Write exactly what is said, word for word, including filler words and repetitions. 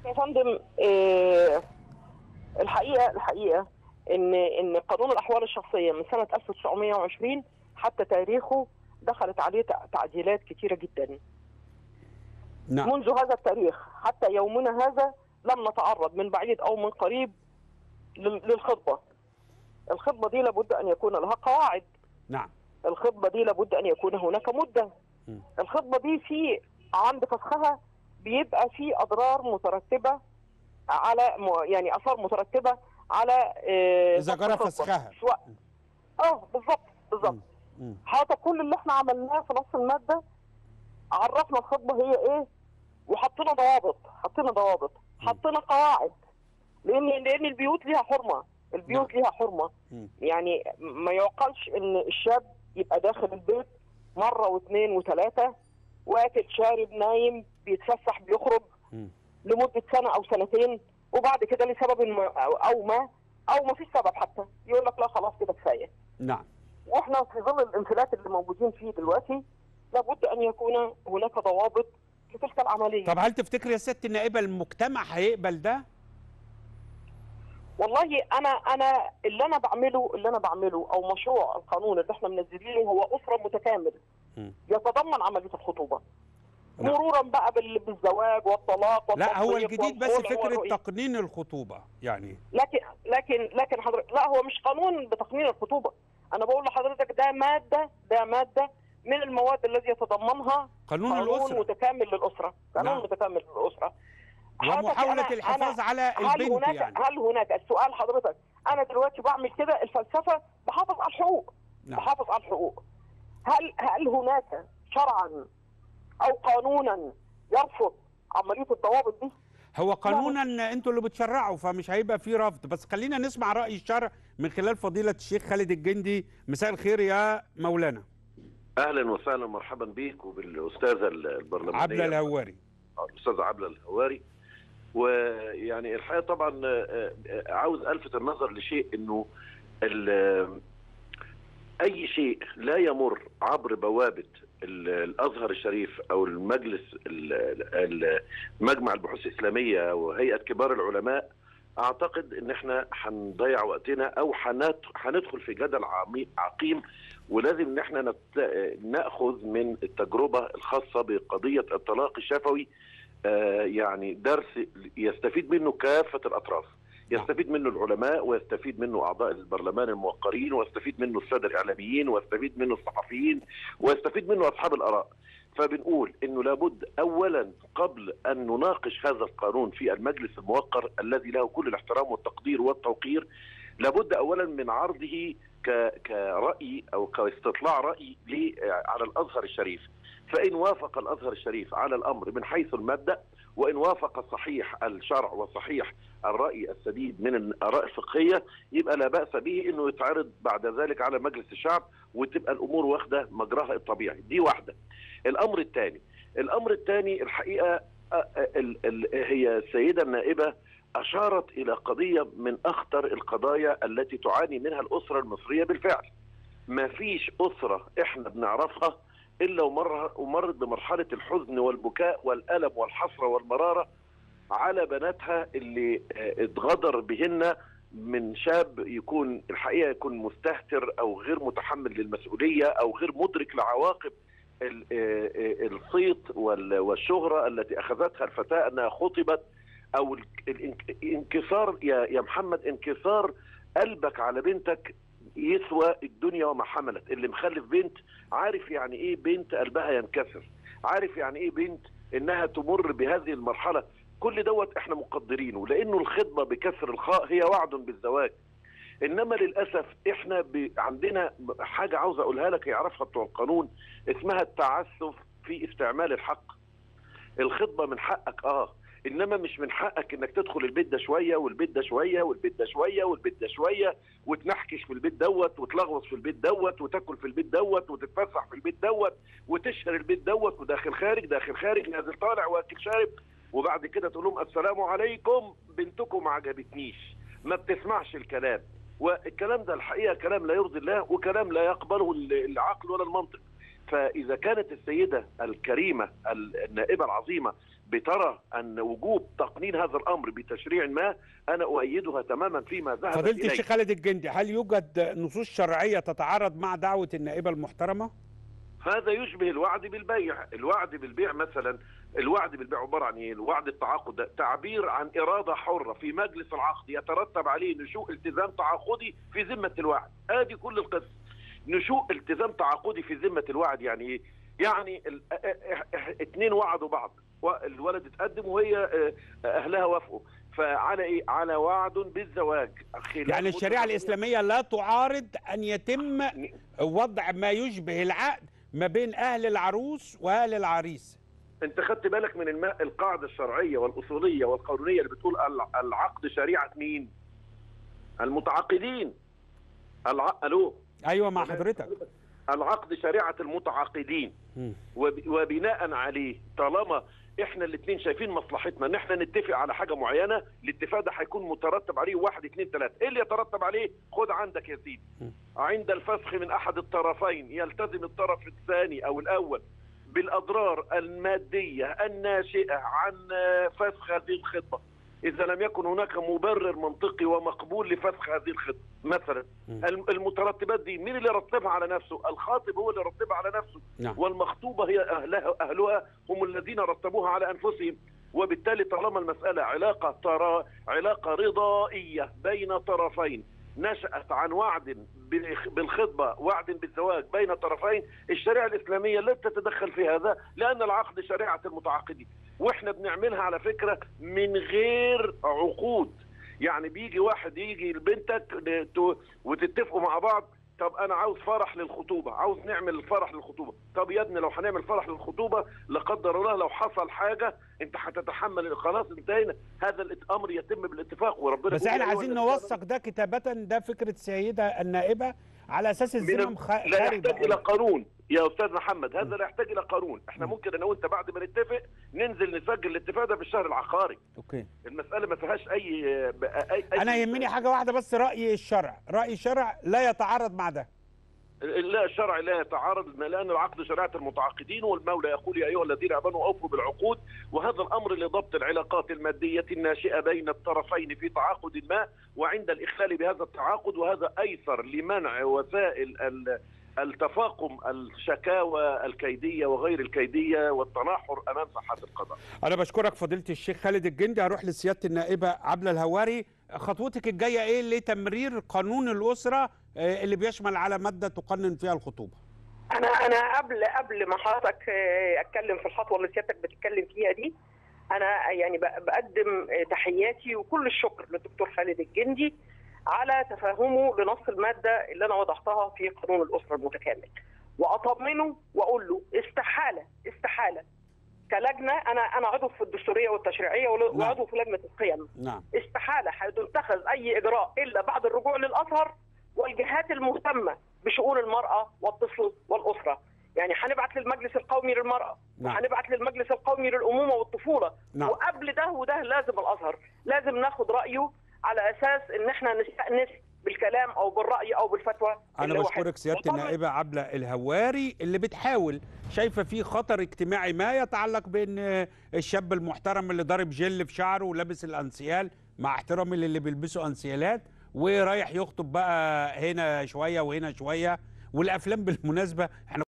يا فندم، آه، الحقيقه الحقيقه ان ان قانون الاحوال الشخصيه من سنه ألف وتسعمائة وعشرين حتى تاريخه دخلت عليه تعديلات كثيره جدا. نعم. منذ هذا التاريخ حتى يومنا هذا لم نتعرض من بعيد او من قريب للخطبه. الخطبه دي لابد ان يكون لها قواعد. نعم. الخطبه دي لابد ان يكون هناك مده. م. الخطبه دي في عند فسخها بيبقى في اضرار مترتبه على يعني اثار مترتبه على آه اذا جرى فسخها. اه بالظبط بالظبط. حتى كل اللي احنا عملناه في نص الماده عرفنا الخطبه هي ايه، وحطينا ضوابط حطينا ضوابط حطينا قواعد، لان لان البيوت ليها حرمه. البيوت ليها حرمه. يعني ما يعقلش ان الشاب يبقى داخل البيت مره واثنين وثلاثه، واكل شارب نايم بيتفسح بيخرج لمده سنه او سنتين، وبعد كده لسبب او ما او ما فيش سبب حتى يقول لك لا خلاص كده كفايه. نعم. واحنا في ظل الانفلات اللي موجودين فيه دلوقتي لابد ان يكون هناك ضوابط لتلك العمليه. طب هل تفتكر يا ست النائبه المجتمع هيقبل ده؟ والله انا انا اللي انا بعمله اللي انا بعمله او مشروع القانون اللي احنا منزلينه هو اسره متكامل م. يتضمن عمليه الخطوبه. نعم. مرورا بقى بالزواج والطلاق والتصريح. لا هو الجديد بس فكره تقنين الخطوبه يعني. لكن لكن لكن حضرتك لا هو مش قانون بتقنين الخطوبه. انا بقول لحضرتك ده ماده ده ماده من المواد التي يتضمنها قانون, قانون الاسره متكامل للاسره، قانون نعم. متكامل للاسره. ومحاوله الحفاظ على هل البنت هناك يعني. هل هناك السؤال حضرتك، انا دلوقتي بعمل كده الفلسفه بحافظ على الحقوق. نعم. بحافظ على الحقوق. هل هل هناك شرعا او قانونا يرفض عمليه الضوابط دي؟ هو قانونا انتوا اللي بتشرعوا فمش هيبقى فيه رفض، بس خلينا نسمع راي الشرع من خلال فضيله الشيخ خالد الجندي. مساء الخير يا مولانا. اهلا وسهلا مرحبا بيك وبالاستاذه البرلمانيه عبله الهواري. الاستاذه عبله الهواري. ويعني الحقيقه طبعا عاوز الفت النظر لشيء، انه اي شيء لا يمر عبر بوابه الازهر الشريف او المجلس مجمع البحوث الاسلاميه وهيئه كبار العلماء، اعتقد ان احنا هنضيع وقتنا او هندخل في جدل عقيم. ولازم ان احنا ناخذ من التجربه الخاصه بقضيه الطلاق الشفوي يعني درس يستفيد منه كافه الاطراف. يستفيد منه العلماء، ويستفيد منه اعضاء البرلمان الموقرين، ويستفيد منه الساده الاعلاميين، ويستفيد منه الصحفيين، ويستفيد منه اصحاب الاراء. فبنقول انه لابد اولا قبل ان نناقش هذا القانون في المجلس الموقر الذي له كل الاحترام والتقدير والتوقير، لابد اولا من عرضه كرأي او كاستطلاع رأي على الازهر الشريف. فان وافق الازهر الشريف على الامر من حيث المبدأ، وان وافق صحيح الشرع وصحيح الرأي السديد من الآراء الفقهية، يبقى لا بأس به انه يتعرض بعد ذلك على مجلس الشعب وتبقى الامور واخده مجراها الطبيعي. دي واحده. الامر الثاني الامر الثاني الحقيقه ال ال هي السيده النائبه اشارت الى قضيه من اخطر القضايا التي تعاني منها الاسره المصريه بالفعل. ما فيش اسره احنا بنعرفها الا ومر ومرت بمرحله الحزن والبكاء والالم والحسره والمراره على بناتها اللي اتغدر بهن من شاب يكون الحقيقه يكون مستهتر او غير متحمل للمسؤوليه او غير مدرك لعواقب الصيت والشهره التي اخذتها الفتاه انها خطبت، او الانكسار يا محمد، انكسار قلبك على بنتك يسوى الدنيا وما حملت. اللي مخلف بنت عارف يعني ايه بنت قلبها ينكسر، عارف يعني ايه بنت انها تمر بهذه المرحله. كل دوت احنا مقدرينه، لانه الخطبه بكسر الخاء هي وعد بالزواج. انما للاسف احنا عندنا حاجه عاوز اقولها لك يعرفها بتوع القانون، اسمها التعسف في استعمال الحق. الخطبه من حقك اه، انما مش من حقك انك تدخل البيت ده شويه والبيت ده شويه والبيت ده شويه والبيت ده شويه وتنحكش في البيت دوت وتلغوص في البيت دوت وتاكل في البيت دوت وتتفسح في البيت دوت وتشهر البيت دوت وداخل خارج داخل خارج نازل طالع واكل شارب، وبعد كده تقول لهم السلام عليكم بنتكم ما عجبتنيش، ما بتسمعش الكلام. والكلام ده الحقيقه كلام لا يرضي الله وكلام لا يقبله العقل ولا المنطق. فاذا كانت السيده الكريمه النائبه العظيمه بترى ان وجوب تقنين هذا الامر بتشريع ما، انا اؤيدها تماما فيما ذهب فضيلة اليه. الشيخ خالد الجندي، هل يوجد نصوص شرعيه تتعارض مع دعوه النائبه المحترمه؟ هذا يشبه الوعد بالبيع. الوعد بالبيع مثلا، الوعد بالبيع عباره عن ايه؟ الوعد التعاقد ده تعبير عن اراده حره في مجلس العقد يترتب عليه نشوء التزام تعاقدي في ذمه الوعد. ادي كل القصه. نشوء التزام تعاقدي في ذمه الوعد يعني ايه؟ يعني اثنين وعدوا بعض، الولد اتقدم وهي اهلها وافقوا، فعلى ايه؟ على وعد بالزواج. يعني الشريعه الاسلاميه لا تعارض ان يتم وضع ما يشبه العقد ما بين اهل العروس واهل العريس. انت خدت بالك من الماء القاعده الشرعيه والاصوليه والقانونيه اللي بتقول العقد شريعه مين؟ المتعاقدين. الع... الو ايوه مع حضرتك. العقد شريعه المتعاقدين، وب... وبناء عليه طالما احنا الاثنين شايفين مصلحتنا ان احنا نتفق على حاجه معينه، الاتفاق ده هيكون مترتب عليه واحد اثنين ثلاثه. ايه اللي يترتب عليه؟ خد عندك يا سيدي، عند الفسخ من احد الطرفين يلتزم الطرف الثاني او الاول بالاضرار الماديه الناشئه عن فسخ هذه الخطبه اذا لم يكن هناك مبرر منطقي ومقبول لفسخ هذه الخطبه. مثلا المترتبات دي مين اللي يرتبها على نفسه؟ الخاطب هو اللي يرتبها على نفسه. نعم. والمخطوبه هي اهلها اهلها هم الذين رتبوها على انفسهم. وبالتالي طالما المساله علاقه ترى علاقه رضائيه بين طرفين نشأت عن وعد بالخطبه، وعد بالزواج بين طرفين، الشريعه الاسلاميه لا تتدخل في هذا، لان العقد شريعه المتعاقدين. واحنا بنعملها على فكره من غير عقود. يعني بيجي واحد يجي لبنتك وتتفقوا مع بعض، طب انا عاوز فرح للخطوبه، عاوز نعمل الفرح للخطوبه. طب يا ابني لو هنعمل فرح للخطوبه لا قدر الله لو حصل حاجه انت هتتحمل، خلاص انتهينا. هذا الامر يتم بالاتفاق وربنا. بس احنا عايزين نوثق ده كتابه، ده فكره السيده النائبه على اساس الذمم خارج. لا يحتاج الى قانون يا استاذ محمد، هذا لا يحتاج الى قانون. احنا ممكن انا وانت بعد ما نتفق ننزل نسجل الاتفاق ده في الشهر العقاري. اوكي. المساله ما فيهاش اي, أي, أي انا يهمني حاجه واحده بس، راي الشرع، راي الشرع لا يتعارض مع ده. لا، الشرع لا يتعارض، لان العقد شريعه المتعاقدين، والمولى يقول يا ايها الذين امنوا اوفوا بالعقود. وهذا الامر لضبط العلاقات الماديه الناشئه بين الطرفين في تعاقد ما، وعند الاخلال بهذا التعاقد، وهذا ايسر لمنع وسائل التفاقم الشكاوى الكيديه وغير الكيديه والتناحر امام ساحات القضاء. انا بشكرك فضيله الشيخ خالد الجندي. هروح لسياده النائبه عبله الهواري، خطوتك الجايه ايه لتمرير قانون الاسره اللي بيشمل على ماده تقنن فيها الخطوبه؟ انا انا قبل قبل ما حضرتك اتكلم في الخطوه اللي سيادتك بتتكلم فيها دي، انا يعني بقدم تحياتي وكل الشكر للدكتور خالد الجندي على تفهمه لنص الماده اللي انا وضحتها في قانون الاسره المتكامل، واطمنه واقول له استحاله استحاله كلجنه، انا انا عضو في الدستوريه والتشريعيه وعضو في لجنه القيم. نعم. استحاله هتتخذ اي اجراء الا بعد الرجوع للازهر والجهات المهتمه بشؤون المراه والطفل والاسره. يعني هنبعت للمجلس القومي للمراه، نعم. وهنبعت للمجلس القومي للامومه والطفوله، نعم. وقبل ده وده لازم الازهر لازم ناخد رايه على اساس ان احنا نستأنس بالكلام او بالراي او بالفتوى. انا بشكرك سياده النائبه عبله الهواري اللي بتحاول، شايفه في خطر اجتماعي ما يتعلق بان الشاب المحترم اللي ضارب جل في شعره ولابس الانسيال، مع احترامي للي بيلبسوا انسيالات، ورايح يخطب بقى هنا شويه وهنا شويه. والافلام بالمناسبه احنا